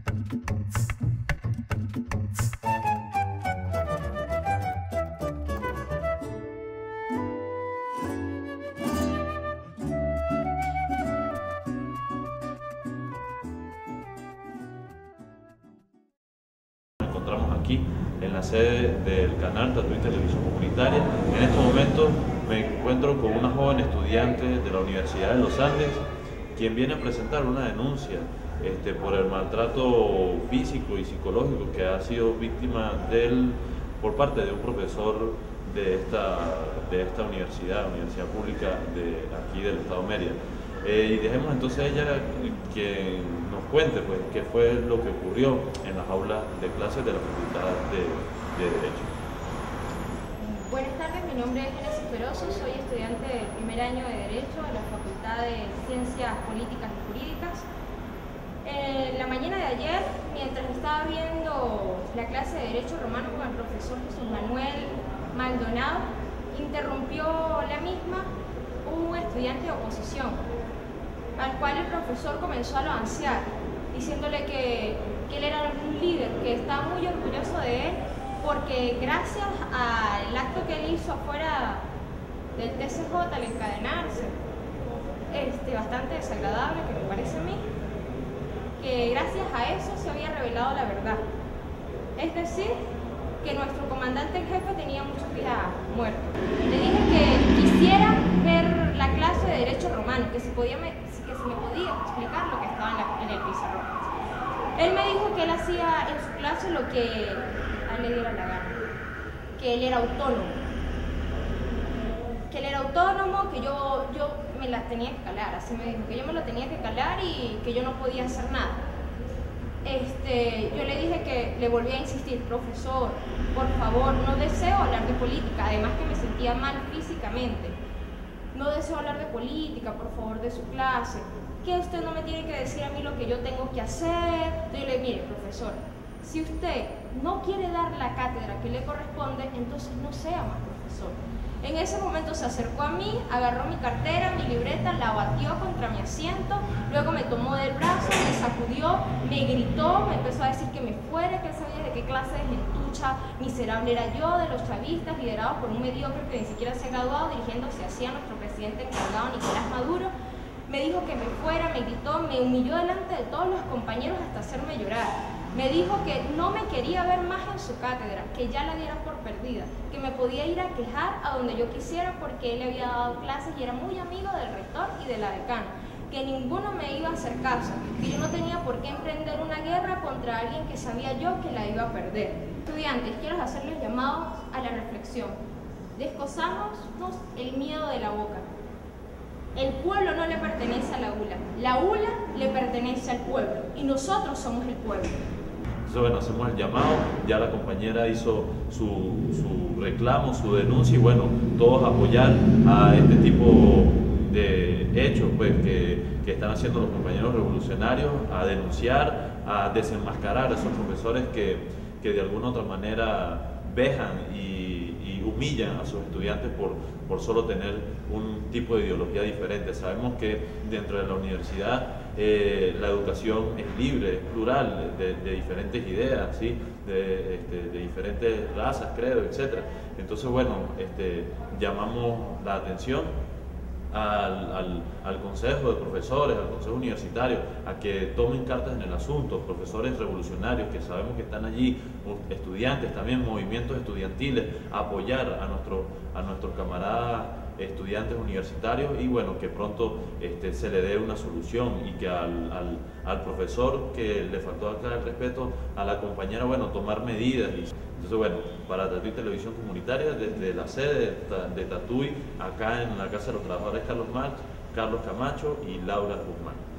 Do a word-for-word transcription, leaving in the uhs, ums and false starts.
Nos encontramos aquí en la sede del canal Tatuí Televisión Comunitaria. En estos momentos me encuentro con una joven estudiante de la Universidad de los Andes, quien viene a presentar una denuncia este, por el maltrato físico y psicológico que ha sido víctima del, por parte de un profesor de esta, de esta universidad, Universidad Pública de aquí del Estado Mérida. Eh, y dejemos entonces a ella que nos cuente pues, qué fue lo que ocurrió en las aulas de clases de la Facultad de, de Derecho. Buenas tardes, mi nombre es Génesis Peroso, soy estudiante del primer año de Derecho de la Facultad de Ciencias Políticas y Jurídicas. Eh, la mañana de ayer, mientras estaba viendo la clase de Derecho Romano con el profesor Jesús Manuel Maldonado, interrumpió la misma un estudiante de oposición, al cual el profesor comenzó a anunciar, diciéndole que, que él era un líder, que estaba muy orgulloso de él, porque gracias al acto que él hizo afuera del T C J al encadenarse, este, bastante desagradable que me parece a mí, que gracias a eso se había revelado la verdad. Es decir, que nuestro comandante en jefe tenía muchos días muertos. Le dije que quisiera ver la clase de Derecho Romano, que si, podía me, que si me podía explicar lo que estaba en, la, en el pizarrón. Él me dijo que él hacía en su clase lo que a él le diera la gana, que él era autónomo, que él era autónomo, que yo, yo me la tenía que calar, así me dijo, que yo me lo tenía que calar y que yo no podía hacer nada. Este, yo le dije que le volví a insistir, profesor, por favor, no deseo hablar de política, además que me sentía mal físicamente. No deseo hablar de política, por favor, de su clase. Que usted no me tiene que decir a mí lo que yo tengo que hacer. Yo le dije, mire, profesor, si usted no quiere dar la cátedra que le corresponde, entonces no sea más profesor. En ese momento se acercó a mí, agarró mi cartera, mi libreta, la batió contra mi asiento, luego me tomó del brazo, me sacudió, me gritó, me empezó a decir que me fuera, que él sabía de qué clase de gentucha miserable era yo, de los chavistas, liderados por un mediocre que ni siquiera se ha graduado, dirigiéndose hacia nuestro presidente encargado, Nicolás Maduro. Me dijo que me fuera, me gritó, me humilló delante de todos los compañeros hasta hacerme llorar. Me dijo que no me quería ver más en su cátedra, que ya la diera por perdida, que me podía ir a quejar a donde yo quisiera porque él le había dado clases y era muy amigo del rector y de la decana, que ninguno me iba a hacer caso, que yo no tenía por qué emprender una guerra contra alguien que sabía yo que la iba a perder. Estudiantes, quiero hacerles llamados a la reflexión. Descosámonos el miedo de la boca. El pueblo no le pertenece a la U L A, la U L A le pertenece al pueblo y nosotros somos el pueblo. Entonces, bueno, hacemos el llamado, ya la compañera hizo su, su reclamo, su denuncia y bueno, todos apoyar a este tipo de hechos pues, que, que están haciendo los compañeros revolucionarios, a denunciar, a desenmascarar a esos profesores que, que de alguna u otra manera vejan y, y humillan a sus estudiantes por, por solo tener un tipo de ideología diferente. Sabemos que dentro de la universidad eh, la educación es libre, es plural, de, de diferentes ideas, ¿sí? de, este, de diferentes razas, credos, etcétera. Entonces, bueno, este, llamamos la atención Al, al, al consejo de profesores, al consejo universitario, a que tomen cartas en el asunto, profesores revolucionarios que sabemos que están allí, estudiantes también, movimientos estudiantiles, apoyar a, nuestro, a nuestros camaradas estudiantes universitarios y bueno, que pronto este, se le dé una solución y que al, al, al profesor que le faltó acá el respeto, a la compañera, bueno, tomar medidas. Y, entonces, bueno, para Tatuí Televisión Comunitaria, desde la sede de Tatuí, acá en la Casa de los Trabajadores Carlos Marx, Carlos Camacho y Laura Guzmán.